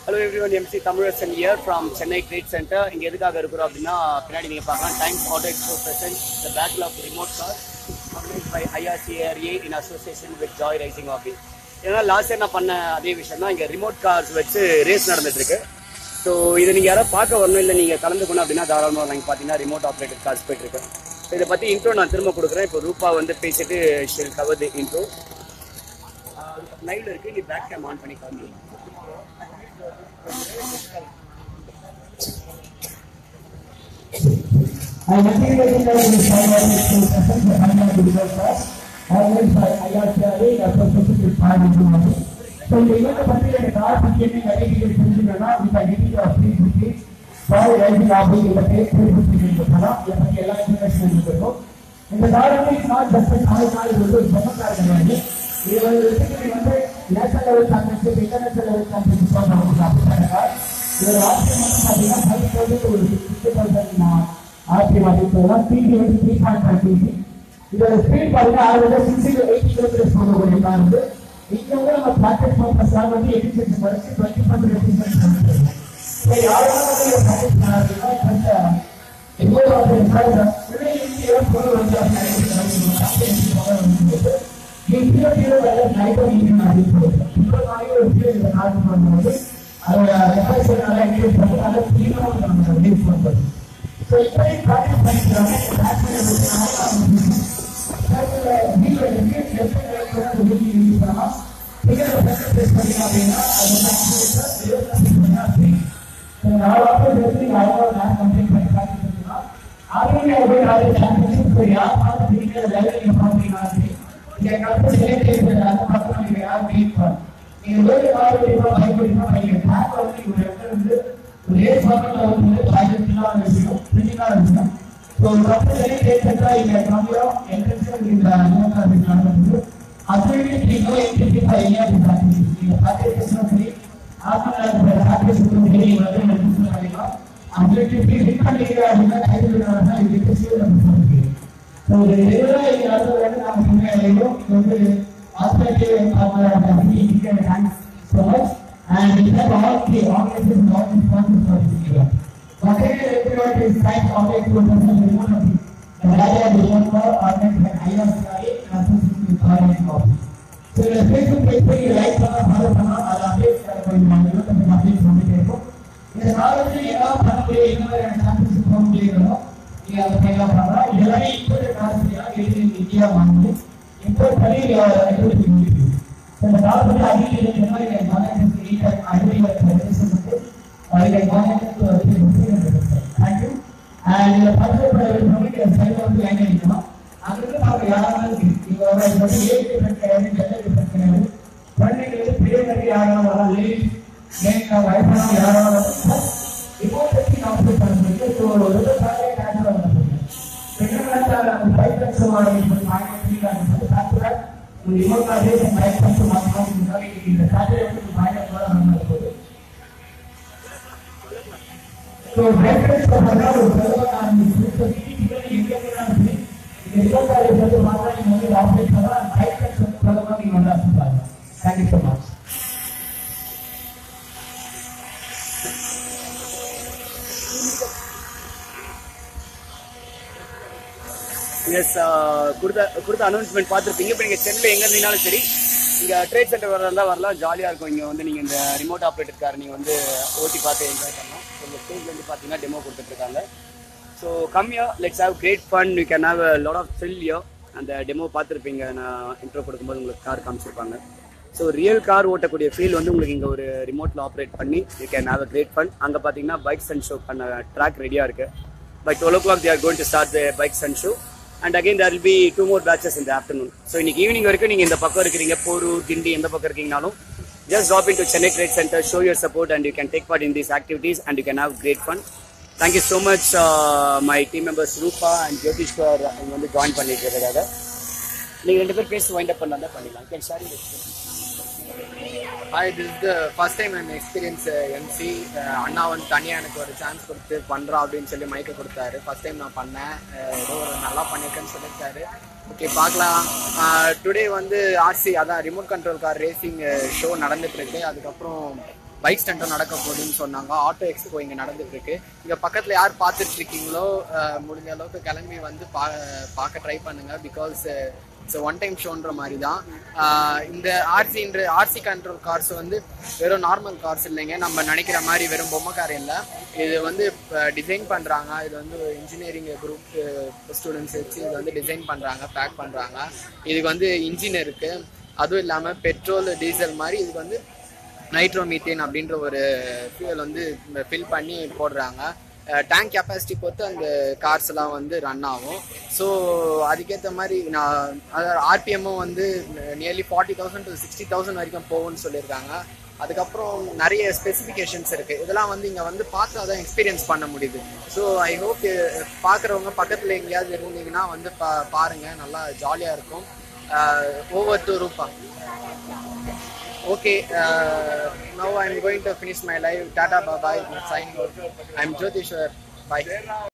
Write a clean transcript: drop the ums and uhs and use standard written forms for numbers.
Hello everyone, MC Thamizharasan here from Chennai Trade Center. இங்க எதுக்காக இருக்கிறோம் அப்படின்னா பின்னாடி நீங்க பார்க்கலாம் times auto expo present the battle of remote car organised by IRCRA in association with Joy Racing Hobby. ஏன்னா last year நான் பண்ண அதே விஷயம் தான். இங்க ரிமோட் கார்ஸ் வச்சு ரேஸ் நடந்துட்டு இருக்கு. ஸோ இதை நீங்க யாராவது பார்க்க வரணும் இல்லை நீங்க கலந்துக்கணும் அப்படின்னா தாராளமாக நாங்கள் பார்த்தீங்கன்னா ரிமோட் ஆப்ரேட்டட் கார்ஸ் போயிட்டு இருக்கு. இதை பத்தி இன்ட்ரோ நான் திரும்ப கொடுக்குறேன். இப்போ ரூபா வந்து பேசிட்டு ஷில் கவர் தி இன்ட்ரோ. லைவ்ல இருக்கு, நீ பேக் கேம் ஆன் பண்ணி காமி. I am organized by IRCRA in association with Thamizharasan. So, the event of the car beginning at 8 with a degree of 350. Joy Racing Hobby in the state 350 in the Thala. In the car, it's not just a car, it is also a car. We are basically national level championship, international level championship for the car. We are also 50,000 RPM ஆகிட்டோம். Speed வந்து 3.5 km. இதோட speed பாத்தீங்கன்னா ஆவரேஜா 60 to 80 km போகக்கூடிய car வந்து இங்க வந்து நம்ம பிராக்டிஸ் பண்றதுக்காக வந்து எஃபிஷியன்சி வரைக்கும் 20% எஃபிஷியன்சி பண்ணிருக்கோம். ஸோ யாரெல்லாம் வந்து இதை பிராக்டிஸ் பண்ணாருன்னா கொஞ்சம் எவ்வளோ வந்து இந்தியா போல வந்து நைட்டோ மீட்டிங் ஆகிட்டு இவ்வளோ நாளைக்கு ஒரு ஃபீல் இந்த கார் பண்ணும்போது அதோட ரெஃபரன்ஸ்னால இன்க்ரீஸ் பண்ணி அதை ஃப்ரீமாக நம்ம ரிலீஸ் பண்ணுறது. So, if I practice my race வாங்கல வந்து பாயிண்ட்லாம் இருக்கு பிரிட்டிங்கா இருக்கு. சோ கம்பெனி ரேட் செட்டா இங்க கம்மியா என்ட்ரன்ஸ் இந்த அமௌண்ட் வந்து அதுவே நீங்க என்ட்ரி பையா இருக்காங்க. இந்த பேக்கேஜ் வந்து ஆஃபர் பேக்கேஜ் வந்து நீங்க வந்து யூஸ் பண்ணலாம். அப்டேட் ஃபிட் பண்ணிங்க அப்படினா கையில இதுக்கு சேவ் பண்ணுங்க. சோ ரெகுலரா இந்த ஆர்டர் வந்து நாம முன்னேறணும். இது வந்து ஆஸ்திரேலியா ஆஃபர் இங்க thanks so much. And we have all the organizations not responsible for this event. Whatever everyone is trying to organize to remote of the area of the remote for organized by IRCRA and association with Joy Racing Hobby. So in the Facebook page where you like follow all updates going on, you can updates from the table. In the knowledge of the championship from the we have the kind of எல்லாமே important cars in India only. Import பண்ணி everything. So the car வந்து அடிக்கடி இந்த I really like the listen to it. I like wanted to thank you. And the first one I will probably send on to line anymore. After that, we are going to go over to 8 different categories, different categories. One thing is clear that we are going to leave. Then the wife and we are going to before the thing of the person, so the target has to be. Second one, the bike that's so hard, we find it 3 times. After that, we remote our days and bike comes to one house in the Saturday to find out what I'm going to do. So, breakfast for another and the Indian country, the result are able to market in only office and bike for Thank you so much. எஸ் கொடுத்த announcement பார்த்துருப்பீங்க. இப்போ நீங்கள் சென்னையில் எங்கே இருந்தீங்கனாலும் சரி இங்கே trade centre வரலாம் வரலாம், ஜாலியாக இருக்கும். இங்கே வந்து நீங்கள் இந்த ரிமோட் ஆப்ரேட்டர் கார் நீங்கள் வந்து ஓட்டி பார்த்து என்ஜாய் பண்ணலாம். உங்கள் ஸ்டேஜ் வந்து பார்த்தீங்கன்னா டெமோ கொடுத்துட்ருக்காங்க. ஸோ கம்மியாக let's have great fun, you can have lot of thrill yo. அந்த டெமோ பார்த்துருப்பீங்க, நான் இன்ட்ரோ கொடுக்கும்போது உங்களுக்கு கார் காமிச்சிருப்பாங்க. ஸோ ரியல் கார் ஓட்டக்கூடிய ஃபீல் வந்து உங்களுக்கு இங்கே ஒரு ரிமோட்டில் ஆப்ரேட் பண்ணி you can have a great fun. அங்கே பார்த்தீங்கன்னா பைக்ஸ் அண்ட் ஷோ பண்ண ட்ராக் ரெடியாக இருக்குது. By 12 o'clock they are going to start the bikes and show. And again there will be 2 more batches in the afternoon. So இன்னைக்கு evening வரைக்கும் நீங்க இந்த பக்கம் இருக்கீங்க, போரூர், கிண்டி எந்த பக்கம் இருக்கீங்கனாலும் just drop into Chennai Trade Center, show your support and you can take part in these activities and you can have great fun. Thank you so much my team members Rupa and Jyotish for இங்க வந்து join பண்ணிக்கிறதுக்காக. நீங்க ரெண்டு பேர் பேசி wind up பண்ணாதான் பண்ணிடலாம். Can share your experience. Hi, this is the first time I'm experiencing MC. அண்ணா வந்து தனியாக எனக்கு ஒரு சான்ஸ் கொடுத்து பண்ணுறோம் அப்படின்னு சொல்லி மைக்கை கொடுத்தாரு. ஃபர்ஸ்ட் டைம் நான் பண்ணேன், ஏதோ ஒரு நல்லா பண்ணியிருக்கேன்னு சொல்லியிருக்காரு. ஓகே பார்க்கலாம். டுடே வந்து ஆர்சி அதான் remote control car racing show நடந்துகிட்ருக்கு. அதுக்கப்புறம் பைக் ஸ்டண்ட்டும் நடக்க போகுதுன்னு சொன்னாங்க. ஆட்டோ எக்ஸ்போ இங்கே நடந்துட்டு இருக்கு. இங்கே பக்கத்தில் யார் பார்த்துட்டு இருக்கீங்களோ முடிஞ்ச அளவுக்கு கிளம்பி வந்து பார்க்க ட்ரை பண்ணுங்க. பிகாஸ் இட்ஸ் ஒன் டைம் ஷோன்ற மாதிரி தான். இந்த ஆர்சி கண்ட்ரோல் கார்ஸ் வந்து வெறும் நார்மல் கார்ஸ் இல்லைங்க, நம்ம நினைக்கிற மாதிரி வெறும் பொம்மை கார் இல்லை. இது வந்து டிசைன் பண்ணுறாங்க. இது வந்து இன்ஜினியரிங் குரூப் ஸ்டூடெண்ட்ஸ் வச்சு இது வந்து டிசைன் பண்ணுறாங்க, பேக் பண்ணுறாங்க. இதுக்கு வந்து இன்ஜின் இருக்குது. அதுவும் இல்லாமல் பெட்ரோல் டீசல் மாதிரி இதுக்கு வந்து நைட்ரோமீத்தேன் அப்படின்ற ஒரு ஃபியூவல் வந்து ஃபில் பண்ணி போடுறாங்க. டேங்க் கெப்பாசிட்டி பொறுத்து அந்த கார்ஸ்லாம் வந்து ரன் ஆகும். ஸோ அதுக்கேற்ற மாதிரி நான் ஆர்பிஎம்மும் வந்து நியர்லி 40,000 to 60,000 வரைக்கும் போகும்னு சொல்லியிருக்காங்க. அதுக்கப்புறம் நிறைய ஸ்பெசிஃபிகேஷன்ஸ் இருக்குது. இதெல்லாம் வந்து இங்கே வந்து பார்த்தா தான் எக்ஸ்பீரியன்ஸ் பண்ண முடியுது. ஸோ ஐ ஹோப் பார்க்குறவங்க பக்கத்தில் எங்கேயாவது இருந்தீங்கன்னா வந்து பாருங்கள், நல்லா ஜாலியாக இருக்கும். Over to Rupa. Okay, now I'm going to finish my live. Tata, bye bye. Signing out. I'm Jyotishwar. Bye.